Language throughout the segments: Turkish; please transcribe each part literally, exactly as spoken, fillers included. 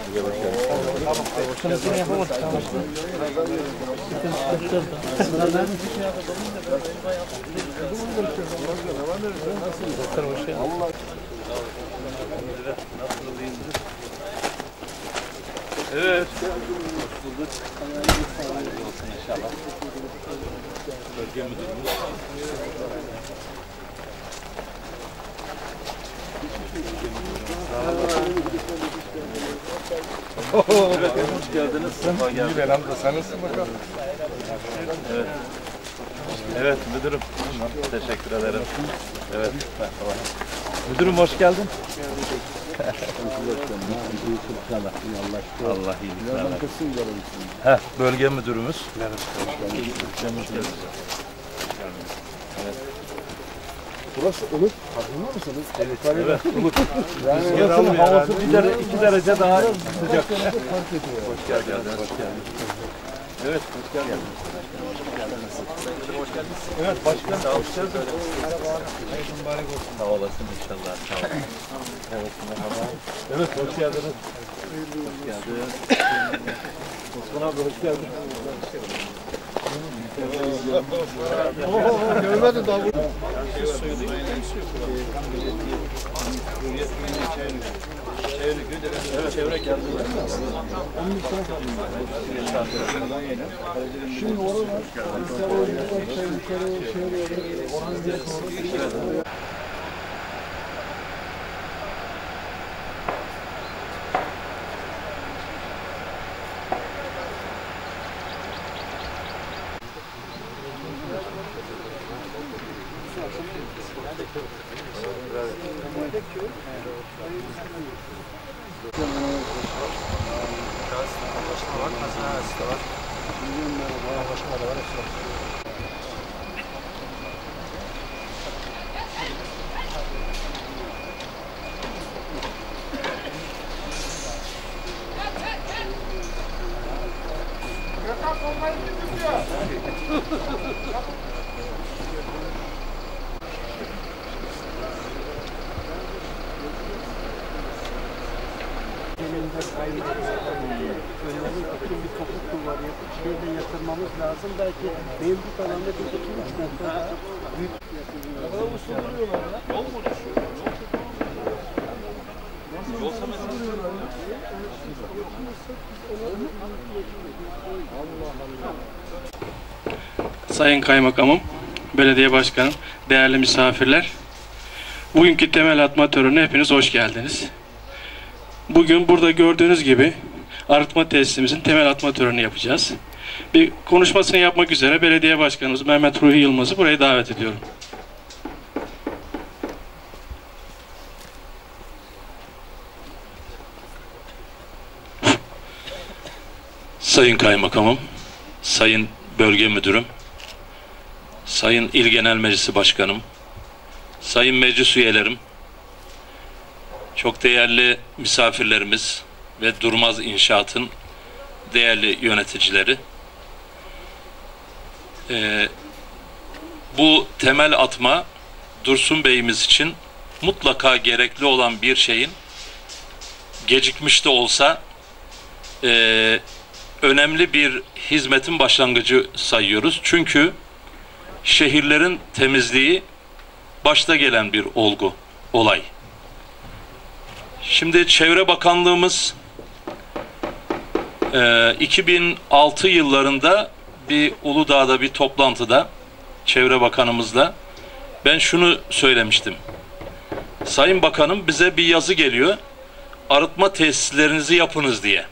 Konusunu yapamadık. Doktor hoş geldin. Evet. Hoş bulduk. Olsun inşallah. Bölge müdürümüz. Evet, hoş geldiniz. Sefa geldiniz. İyi ben de sen nasılsın bakalım? Evet. Evet müdürüm. Teşekkür ederim. Evet. Müdürüm hoş geldin. Allah iyilik versin. Heh, bölge müdürümüz. Burası ılık. Farkında mısınız? Evet, evet ılık. Yani burasının havası bir derece, iki derece daha sıcak. Hoş geldiniz. Hoş geldiniz. Evet, hoş geldiniz. Hoş geldiniz. Evet, başkan. Sağ hoş geldiniz. Hayırlı mübarek olsun. Sağ olasın inşallah. Sağ olun. Evet, merhaba. Evet, hoş geldiniz. Hoş geldiniz. Osman abi hoş geldin. Ooo, görmedim daha burada. Çevre geldi. Şimdi orada var. Yukarı yukarı şehir oraya. Önleri bir topuk duvarı yapıp şehirde yatırmamız lazım. Belki mevcut alanda bir iki üç metre daha büyük yapılıyor. Ne kadar usul duruyorlar ya? Yol mu düşüyor? Yol sanırım. Sayın Kaymakamım, Belediye Başkanım, değerli misafirler, bugünkü temel atma törenine hepiniz hoş geldiniz. Bugün burada gördüğünüz gibi arıtma tesisimizin temel atma törenini yapacağız. Bir konuşmasını yapmak üzere Belediye Başkanımız Mehmet Ruhi Yılmaz'ı buraya davet ediyorum. Sayın Kaymakamım, Sayın Bölge Müdürüm, Sayın İl Genel Meclisi Başkanım, Sayın Meclis Üyelerim, çok değerli misafirlerimiz ve Durmaz İnşaat'ın değerli yöneticileri, ee, bu temel atma Dursun Bey'imiz için mutlaka gerekli olan bir şeyin gecikmiş de olsa e, önemli bir hizmetin başlangıcı sayıyoruz. Çünkü şehirlerin temizliği başta gelen bir olgu, olay. Şimdi Çevre Bakanlığımız e, iki bin altı yıllarında bir Uludağ'da bir toplantıda Çevre Bakanımızla ben şunu söylemiştim. Sayın Bakanım, bize bir yazı geliyor, arıtma tesislerinizi yapınız diye.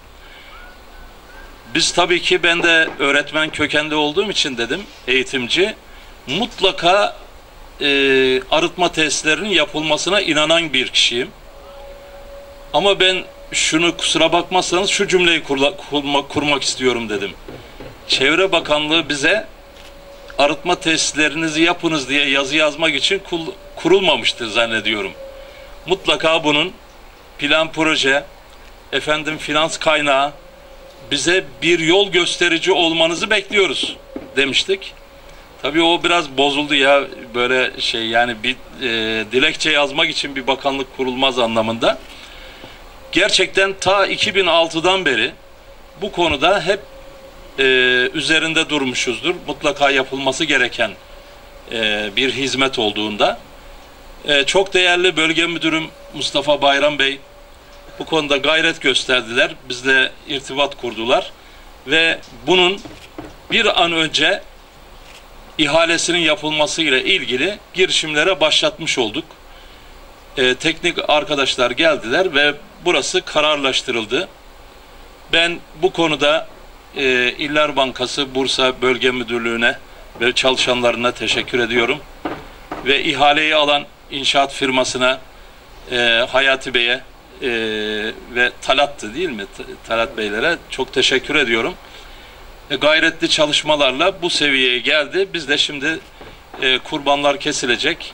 Biz tabii ki, ben de öğretmen kökenli olduğum için dedim, eğitimci, mutlaka e, arıtma tesislerinin yapılmasına inanan bir kişiyim. Ama ben şunu, kusura bakmazsanız, şu cümleyi kurla, kurma, kurmak istiyorum dedim. Çevre Bakanlığı bize arıtma tesislerinizi yapınız diye yazı yazmak için kurulmamıştır zannediyorum. Mutlaka bunun plan, proje, efendim finans kaynağı, bize bir yol gösterici olmanızı bekliyoruz demiştik. Tabii o biraz bozuldu ya, böyle şey, yani bir e, dilekçe yazmak için bir bakanlık kurulmaz anlamında. gerçekten ta iki bin altıdan beri bu konuda hep e, üzerinde durmuşuzdur. Mutlaka yapılması gereken e, bir hizmet olduğunda. E, çok değerli Bölge Müdürüm Mustafa Bayram Bey bu konuda gayret gösterdiler. Bizle irtibat kurdular ve bunun bir an önce ihalesinin yapılması ile ilgili girişimlere başlatmış olduk. E, teknik arkadaşlar geldiler ve burası kararlaştırıldı. Ben bu konuda e, İller Bankası Bursa Bölge Müdürlüğü'ne ve çalışanlarına teşekkür ediyorum. Ve ihaleyi alan inşaat firmasına, e, Hayati Bey'e e, ve Talat'tı değil mi? Talat Beylere çok teşekkür ediyorum. E, gayretli çalışmalarla bu seviyeye geldi. Biz de şimdi e, kurbanlar kesilecek,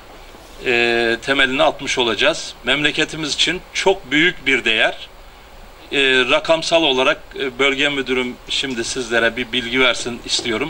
e, temelini atmış olacağız. Memleketimiz için çok büyük bir değer. E, rakamsal olarak e, bölge müdürüm şimdi sizlere bir bilgi versin istiyorum.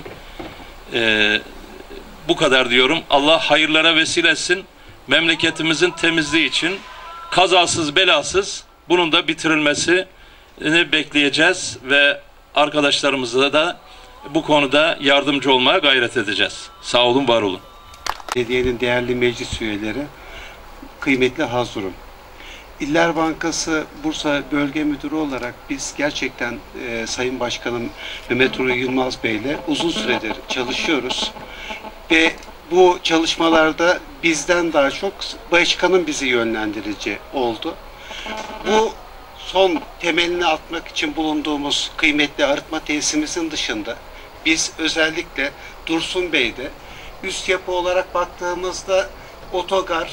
E, bu kadar diyorum. Allah hayırlara vesile etsin. Memleketimizin temizliği için kazasız belasız bunun da bitirilmesini bekleyeceğiz ve arkadaşlarımıza da bu konuda yardımcı olmaya gayret edeceğiz. Sağ olun, var olun. Belediyenin değerli meclis üyeleri, kıymetli Hazırım. İller Bankası Bursa Bölge Müdürü olarak biz gerçekten e, Sayın Başkanım Mehmet Uğur Yılmaz Bey ile uzun süredir çalışıyoruz. Ve bu çalışmalarda bizden daha çok başkanın bizi yönlendirici oldu. Bu son temelini atmak için bulunduğumuz kıymetli arıtma tesisimizin dışında biz özellikle Dursun Bey'de üst yapı olarak baktığımızda otogar,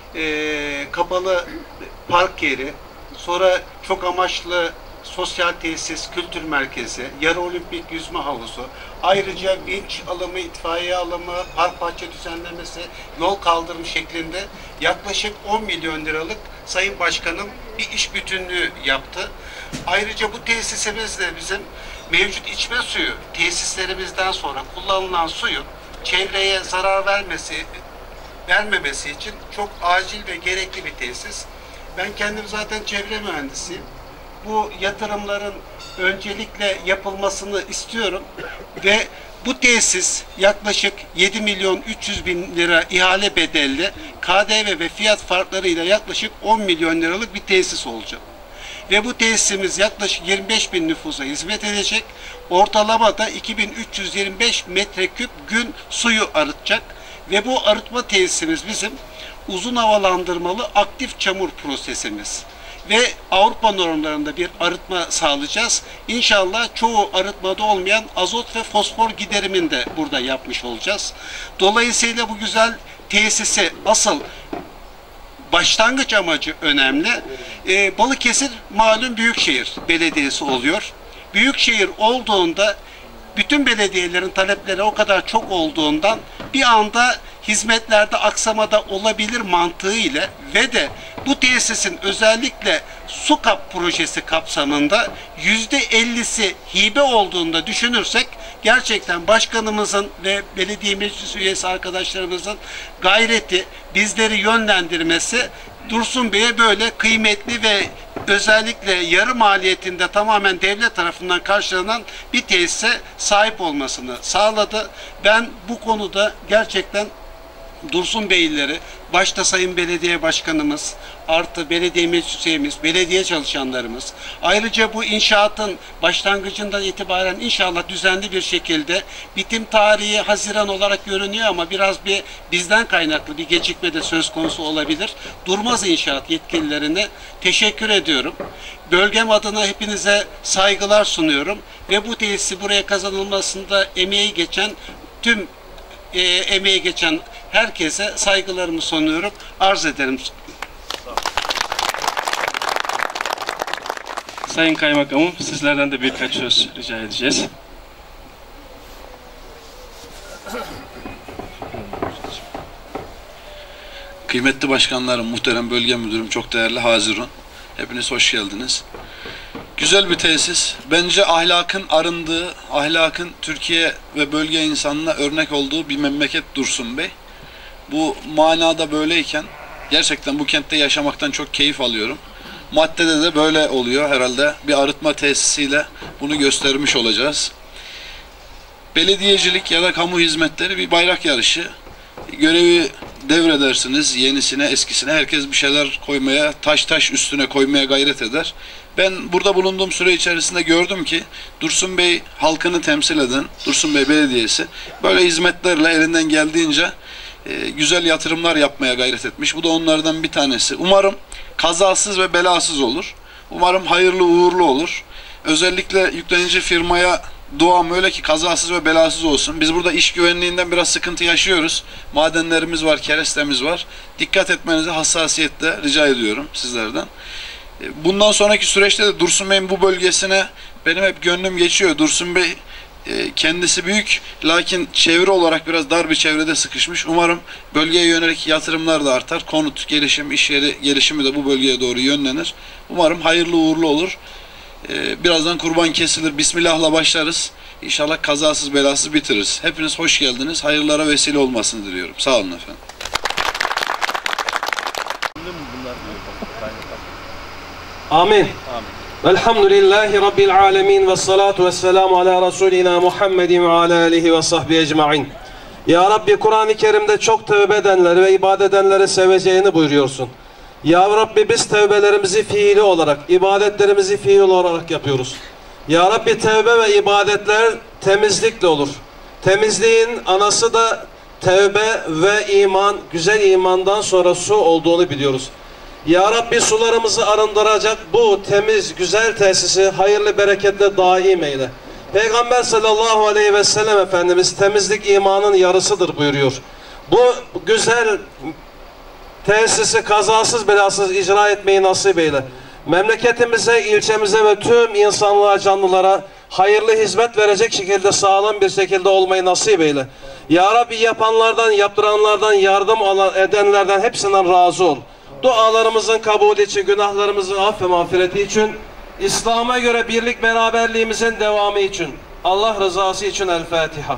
e, kapalı park yeri, sonra çok amaçlı sosyal tesis, kültür merkezi, yarı olimpik yüzme havuzu, ayrıca vinç alımı, itfaiye alımı, park bahçe düzenlemesi, yol kaldırım şeklinde yaklaşık on milyon liralık Sayın Başkanım bir iş bütünlüğü yaptı. Ayrıca bu tesisimizde bizim mevcut içme suyu tesislerimizden sonra kullanılan suyun çevreye zarar vermesi, vermemesi için çok acil ve gerekli bir tesis. Ben kendim zaten çevre mühendisiyim. Bu yatırımların öncelikle yapılmasını istiyorum ve bu tesis yaklaşık yedi milyon üç yüz bin lira ihale bedelli, K D V ve fiyat farklarıyla yaklaşık on milyon liralık bir tesis olacak. Ve bu tesisimiz yaklaşık yirmi beş bin nüfusa hizmet edecek. Ortalamada iki bin üç yüz yirmi beş metreküp gün suyu arıtacak. Ve bu arıtma tesisimiz bizim uzun havalandırmalı aktif çamur prosesimiz. Ve Avrupa normlarında bir arıtma sağlayacağız. İnşallah çoğu arıtmada olmayan azot ve fosfor giderimini de burada yapmış olacağız. Dolayısıyla bu güzel tesisi asıl başlangıç amacı önemli. Ee, Balıkesir malum büyükşehir belediyesi oluyor. Büyükşehir olduğunda bütün belediyelerin talepleri o kadar çok olduğundan bir anda hizmetlerde aksamada olabilir mantığı ile ve de bu tesisin özellikle su kap projesi kapsamında yüzde ellisi hibe olduğunda düşünürsek gerçekten başkanımızın ve belediye meclis üyesi arkadaşlarımızın gayreti, bizleri yönlendirmesi Dursun Bey'e böyle kıymetli ve özellikle yarı maliyetinde tamamen devlet tarafından karşılanan bir tesise sahip olmasını sağladı. Ben bu konuda gerçekten Dursun Beyleri, başta Sayın Belediye Başkanımız, artı belediye meclis üyemiz, belediye çalışanlarımız, ayrıca bu inşaatın başlangıcından itibaren inşallah düzenli bir şekilde bitim tarihi Haziran olarak görünüyor ama biraz bir bizden kaynaklı bir gecikme de söz konusu olabilir. Durmaz İnşaat yetkililerine teşekkür ediyorum. Bölgem adına hepinize saygılar sunuyorum ve bu tesisi buraya kazanılmasında emeği geçen tüm e, emeği geçen herkese saygılarımı sunuyorum, arz ederim. Sayın Kaymakamım, sizlerden de birkaç söz rica edeceğiz. Kıymetli başkanlarım, muhterem bölge müdürüm, çok değerli Hazirun. Hepiniz hoş geldiniz. Güzel bir tesis. Bence ahlakın arındığı, ahlakın Türkiye ve bölge insanına örnek olduğu bir memleket Dursun Bey. Bu manada böyleyken gerçekten bu kentte yaşamaktan çok keyif alıyorum. maddede de böyle oluyor herhalde. Bir arıtma tesisiyle bunu göstermiş olacağız. Belediyecilik ya da kamu hizmetleri bir bayrak yarışı. Görevi devredersiniz yenisine, eskisine. Herkes bir şeyler koymaya, taş taş üstüne koymaya gayret eder. Ben burada bulunduğum süre içerisinde gördüm ki Dursun Bey halkını temsil eden, Dursun Bey Belediyesi böyle hizmetlerle elinden geldiğince e, güzel yatırımlar yapmaya gayret etmiş. Bu da onlardan bir tanesi. Umarım kazasız ve belasız olur. Umarım hayırlı uğurlu olur. Özellikle yüklenici firmaya duam öyle ki kazasız ve belasız olsun. Biz burada iş güvenliğinden biraz sıkıntı yaşıyoruz. Madenlerimiz var, kerestemiz var. Dikkat etmenizi hassasiyetle rica ediyorum sizlerden. Bundan sonraki süreçte de Dursun Bey'in bu bölgesine benim hep gönlüm geçiyor. Dursun Bey kendisi büyük, lakin çevre olarak biraz dar bir çevrede sıkışmış. Umarım bölgeye yönelik yatırımlar da artar. Konut gelişim, iş yeri gelişimi de bu bölgeye doğru yönlenir. Umarım hayırlı uğurlu olur. Birazdan kurban kesilir. Bismillah'la başlarız. İnşallah kazasız belasız bitiririz. Hepiniz hoş geldiniz. Hayırlara vesile olmasını diliyorum. Sağ olun efendim. Amin. Velhamdülillahi Rabbil alemin ve salatu ve selamu ala Resulina Muhammedin ve ala alihi ve sahbihi ecma'in. Ya Rabbi, Kur'an-ı Kerim'de çok tövbe edenleri ve ibadet edenleri seveceğini buyuruyorsun. Ya Rabbi, biz tevbelerimizi fiili olarak, ibadetlerimizi fiil olarak yapıyoruz. Ya Rabbi, tevbe ve ibadetler temizlikle olur. Temizliğin anası da tevbe ve iman, güzel imandan sonra su olduğunu biliyoruz. Ya Rabbi, sularımızı arındıracak bu temiz, güzel tesisi hayırlı, bereketle daim eyle. Peygamber sallallahu aleyhi ve sellem Efendimiz temizlik imanın yarısıdır buyuruyor. Bu güzel tesisi kazasız belasız icra etmeyi nasip eyle. Memleketimize, ilçemize ve tüm insanlığa, canlılara hayırlı hizmet verecek şekilde, sağlam bir şekilde olmayı nasip eyle. Ya Rabbi, yapanlardan, yaptıranlardan, yardım edenlerden hepsinden razı ol. Dualarımızın kabulü için, günahlarımızın af ve mağfireti için, İslam'a göre birlik beraberliğimizin devamı için, Allah rızası için El Fatiha.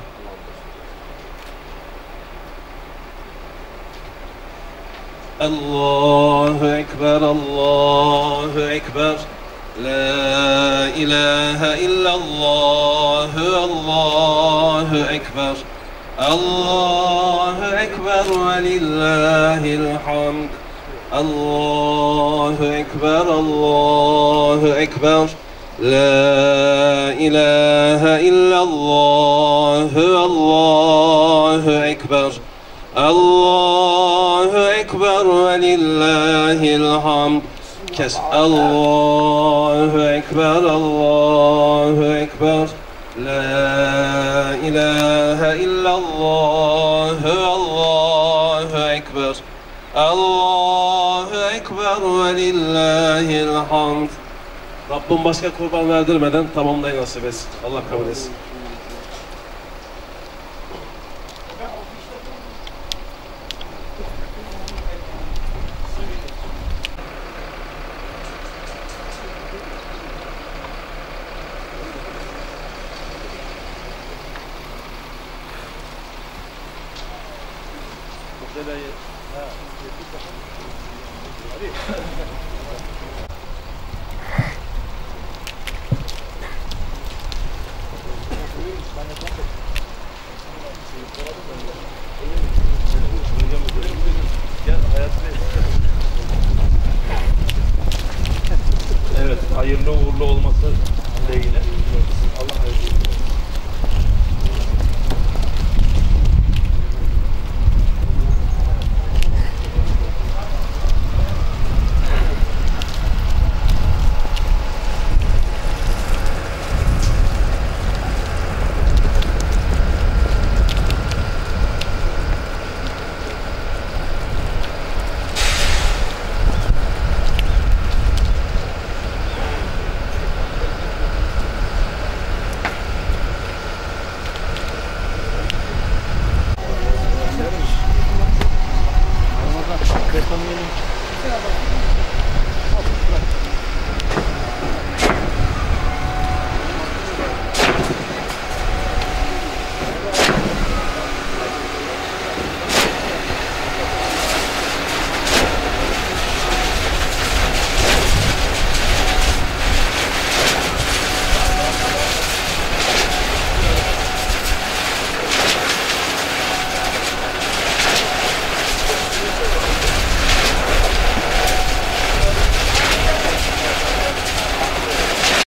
Allahu Ekber, Allahu Ekber, La ilahe illallah, Allahu Ekber, Allahu Ekber ve lillahil hamd. Allahu Ekber, Allahu Ekber, La ilahe illallah, Allahu Ekber, Allahu Ekber ve lillahil hamd. Kes. Allahu Ekber, Allahu Ekber, La ilahe illallah, Allahu Ekber, Allahu Ekber ve lillahil hamd. Rabbim başka kurban verdirmeden tamamlayın nasip etsin. Allah kabul etsin. Evet, hayırlı uğurlu olması dileğiyle. Allah hayırlı.